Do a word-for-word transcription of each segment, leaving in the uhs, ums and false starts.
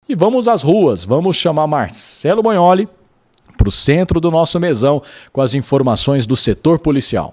E vamos às ruas, vamos chamar Marcelo Bognoli para o centro do nosso mesão com as informações do setor policial.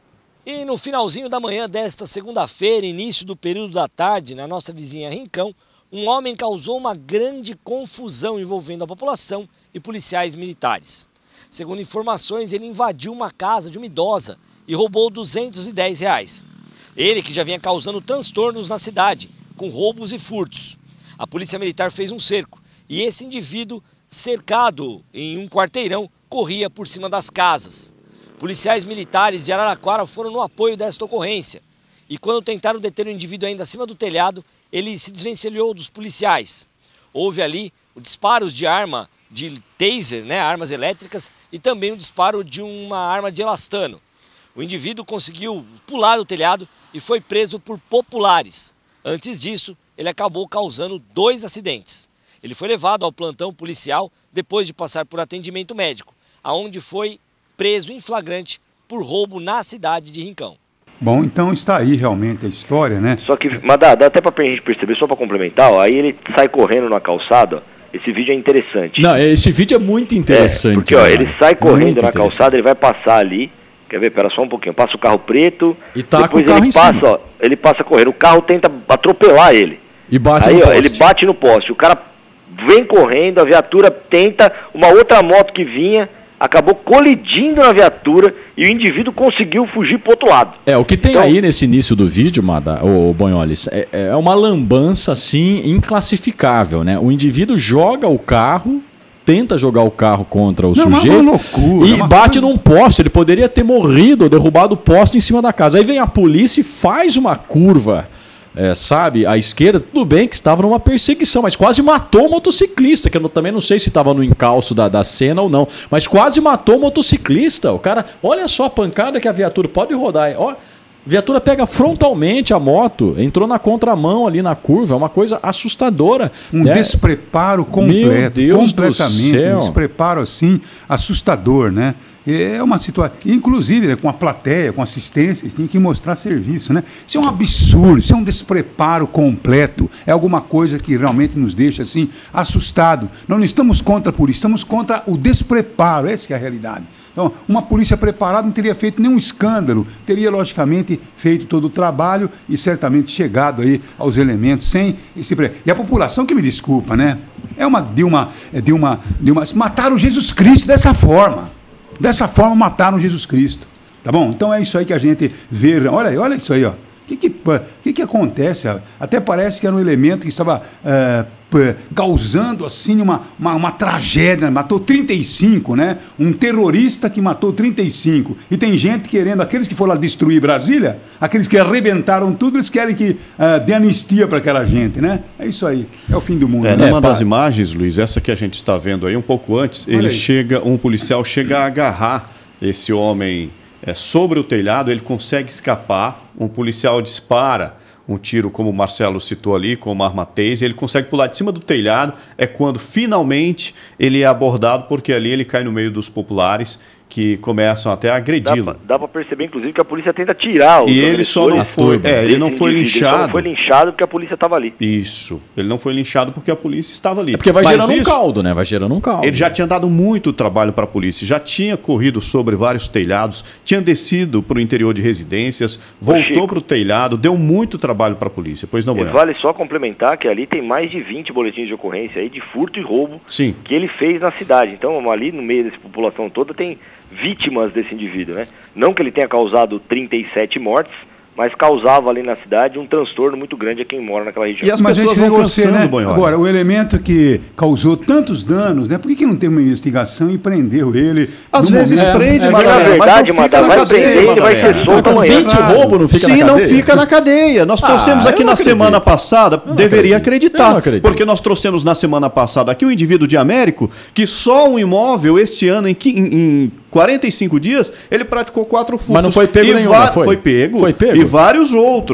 E no finalzinho da manhã desta segunda-feira, início do período da tarde, na nossa vizinha Rincão, um homem causou uma grande confusão envolvendo a população e policiais militares. Segundo informações, ele invadiu uma casa de uma idosa e roubou duzentos e dez reais. Ele que já vinha causando transtornos na cidade, com roubos e furtos. A polícia militar fez um cerco e esse indivíduo, cercado em um quarteirão, corria por cima das casas. Policiais militares de Araraquara foram no apoio desta ocorrência. E quando tentaram deter o indivíduo ainda acima do telhado, ele se desvencilhou dos policiais. Houve ali o disparos de arma de taser, né, armas elétricas, e também o disparo de uma arma de elastano. O indivíduo conseguiu pular do telhado e foi preso por populares. Antes disso, ele acabou causando dois acidentes. Ele foi levado ao plantão policial depois de passar por atendimento médico, aonde foi preso em flagrante por roubo na cidade de Rincão. Bom, então está aí realmente a história, né? Só que, mas dá, dá até pra gente perceber, só para complementar, ó, aí ele sai correndo na calçada, ó, esse vídeo é interessante. Não, esse vídeo é muito interessante. É, porque ó, cara. ele sai correndo na calçada, ele vai passar ali, quer ver, pera só um pouquinho, passa o carro preto, e tá depois com o carro ele em passa, cima. ó, ele passa correndo, o carro tenta atropelar ele. E bate aí, no ó, poste. ele bate no poste, o cara vem correndo, a viatura tenta, uma outra moto que vinha, acabou colidindo na viatura e o indivíduo conseguiu fugir pro outro lado. É, o que tem então, aí nesse início do vídeo, Mada, o Bognoli, é, é uma lambança assim inclassificável, né? O indivíduo joga o carro, tenta jogar o carro contra o não, sujeito uma loucura, e uma bate coisa... num poste. Ele poderia ter morrido ou derrubado o poste em cima da casa. Aí vem a polícia e faz uma curva. É, sabe, à esquerda, tudo bem que estava numa perseguição, mas quase matou o motociclista, que eu não, também não sei se estava no encalço da, da cena ou não, mas quase matou o motociclista. O cara, olha só a pancada que a viatura pode rodar. Ó, a viatura pega frontalmente a moto, entrou na contramão ali na curva, é uma coisa assustadora. Um né? despreparo completo, Meu Deus completamente, do céu. um despreparo assim, assustador, né? É uma situação, inclusive, né, com a plateia, com assistência, eles têm que mostrar serviço, né? Isso é um absurdo, isso é um despreparo completo, é alguma coisa que realmente nos deixa assim, assustado. Nós não estamos contra a polícia, estamos contra o despreparo, essa é a realidade. Então, uma polícia preparada não teria feito nenhum escândalo, teria, logicamente, feito todo o trabalho e certamente chegado aí aos elementos sem esse... E a população que me desculpa, né? É uma, de uma, de uma, de uma... Mataram Jesus Cristo dessa forma. Dessa forma mataram Jesus Cristo, tá bom? Então é isso aí que a gente vê. Olha aí, olha isso aí, ó. O que que, que que acontece? Até parece que era um elemento que estava é, causando assim uma, uma, uma tragédia. Matou trinta e cinco, né? Um terrorista que matou trinta e cinco. E tem gente querendo, aqueles que foram lá destruir Brasília, aqueles que arrebentaram tudo, eles querem que uh, dê anistia para aquela gente, né? É isso aí, é o fim do mundo. É, né? numa das imagens, Luiz, essa que a gente está vendo aí, um pouco antes, Olha ele aí. chega, um policial chega a agarrar esse homem é, sobre o telhado, ele consegue escapar, um policial dispara um tiro, como o Marcelo citou ali, com uma arma taser, ele consegue pular de cima do telhado, é quando finalmente ele é abordado, porque ali ele cai no meio dos populares, que começam até a agredi-lo. Dá para perceber, inclusive, que a polícia tenta tirar o... E ele só não foi, é, ele não foi linchado. Ele não foi linchado porque a polícia estava ali. Isso, ele não foi linchado porque a polícia estava ali. É porque vai Mas gerando um isso, caldo, né? Vai gerando um caldo. Ele já tinha dado muito trabalho para a polícia, já tinha corrido sobre vários telhados, tinha descido para o interior de residências, voltou para o telhado, deu muito trabalho para a polícia. Pois não, Bueno? Vale só complementar que ali tem mais de vinte boletins de ocorrência aí de furto e roubo Sim. que ele fez na cidade. Então, ali no meio dessa população toda tem vítimas desse indivíduo, né? Não que ele tenha causado trinta e sete mortes, mas causava ali na cidade um transtorno muito grande a quem mora naquela região. E as Mas pessoas a gente vão você, cansando, né? Bognoli. Agora, o elemento que causou tantos danos, né? Por que, que não tem uma investigação e prendeu ele? Às no vezes momento? prende, É, Madalena, na verdade, mas não fica Madalena, na vai cadeia, prender, ele vai ser Madalena. solto Com amanhã. vinte roubos não fica Sim, na não cadeia? fica na cadeia. Nós Ah, trouxemos eu aqui não na acredito. semana passada, Eu não deveria acredito. Eu acreditar, não acredito. porque nós trouxemos na semana passada aqui um indivíduo de Américo que só um imóvel este ano, em, qui- em, em quarenta e cinco dias, ele praticou quatro furtos. Mas não foi pego E nenhum, va- não foi? Foi pego. Foi pego? E vários outros.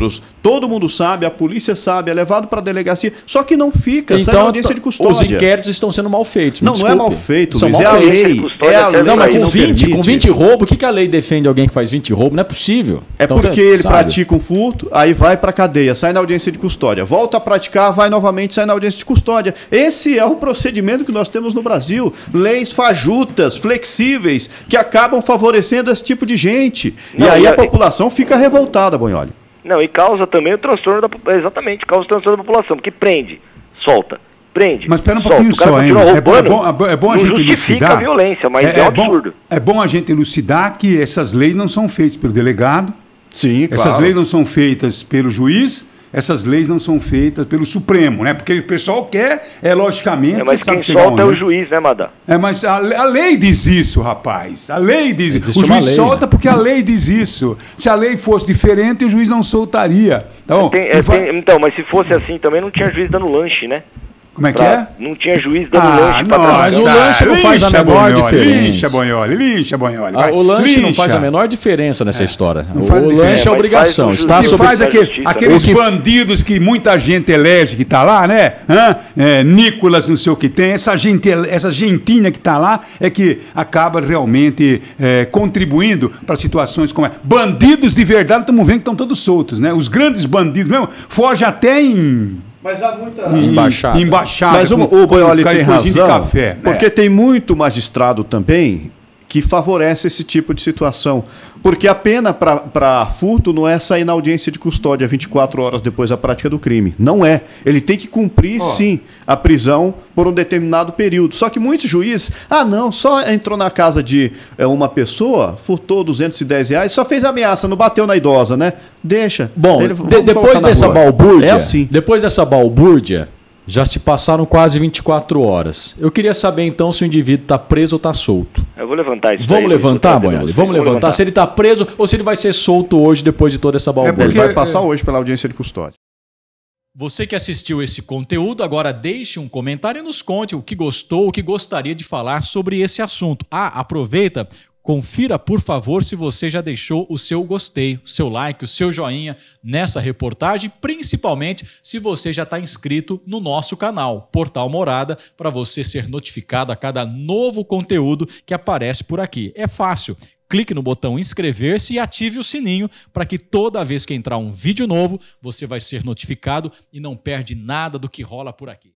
todo mundo sabe, a polícia sabe, é levado para a delegacia, só que não fica, então, sai na audiência de custódia. Os inquéritos estão sendo mal feitos. Não, não é mal feito, Luiz, é a lei. É a lei. Não, mas com vinte, permite. com vinte roubos, o que, que a lei defende alguém que faz vinte roubos? Não é possível. É então, porque ele sabe? pratica um furto, aí vai para cadeia, sai na audiência de custódia, volta a praticar, vai novamente, sai na audiência de custódia. Esse é o procedimento que nós temos no Brasil. Leis fajutas, flexíveis, que acabam favorecendo esse tipo de gente. Não, e aí e a, a população fica revoltada, Bonholi. Não, e causa também o transtorno da exatamente, causa o transtorno da população, porque prende, solta, prende. Mas espera um solta. pouquinho O cara só, hein? continua É bom, é roubando, bom, é bom a não gente justifica elucidar. a violência, mas é, é um bom, absurdo. é bom a gente elucidar que essas leis não são feitas pelo delegado, Sim, claro. essas leis não são feitas pelo juiz, essas leis não são feitas pelo Supremo, né? Porque o pessoal quer, é logicamente, É, mas você sabe quem chegar solta é onde, o né? juiz, né, Madá? É, mas a, a lei diz isso, rapaz. A lei diz isso. Existe O uma juiz lei, solta né? porque a lei diz isso. Se a lei fosse diferente, o juiz não soltaria. Tá bom? Tem- E é, vai- tem- então, mas se fosse assim também não tinha juiz dando lanche, né? Como é que Pra- é? Não tinha juiz dando Ah, lanche pra nossa, Mas o trabalhar. lanche não faz a lixa, menor Bonholi, diferença. Lixa, Bonholi, lixa, Bonholi. Ah, vai, o lanche não lixa. faz a menor diferença nessa história. não O, faz o diferença. lanche é, É, mas obrigação. faz um Está Que juiz sobre... faz da aquele- justiça, aqueles né? O que- bandidos que muita gente elege que tá lá, né? Hã? É, Nicolas, não sei o que tem. Essa gente, essa gentinha que tá lá é que acaba realmente é, contribuindo para situações como é. Bandidos de verdade, estamos vendo que estão todos soltos, né? Os grandes bandidos mesmo, foge até em... Mas há muita... em- Embaixada. embaixada Mas o, com- o Bonholi com tem coisinha de razão, café, porque né? tem muito magistrado também que favorece esse tipo de situação. Porque a pena para furto não é sair na audiência de custódia vinte e quatro horas depois da prática do crime. Não é. Ele tem que cumprir, Ó. sim, a prisão por um determinado período. Só que muitos juízes, ah, não, só entrou na casa de é, uma pessoa, furtou duzentos e dez reais, só fez ameaça, não bateu na idosa, né? Deixa. Bom, Ele- de- vamos depois colocar na dessa rua. balbúrdia, É assim. depois dessa balbúrdia, já se passaram quase vinte e quatro horas. Eu queria saber então se o indivíduo está preso ou está solto. Eu vou levantar isso. Vamos aí, levantar, vou trazer Bonholi? você. Vamos Vou levantar se ele está preso ou se ele vai ser solto hoje depois de toda essa balbúrdia. Ele porque- vai passar hoje pela audiência de custódia. Você que assistiu esse conteúdo, agora deixe um comentário e nos conte o que gostou, o que gostaria de falar sobre esse assunto. Ah, aproveita, confira por favor se você já deixou o seu gostei, o seu like, o seu joinha nessa reportagem, principalmente se você já está inscrito no nosso canal, Portal Morada, para você ser notificado a cada novo conteúdo que aparece por aqui. É fácil. Clique no botão inscrever-se e ative o sininho para que toda vez que entrar um vídeo novo, você vai ser notificado e não perde nada do que rola por aqui.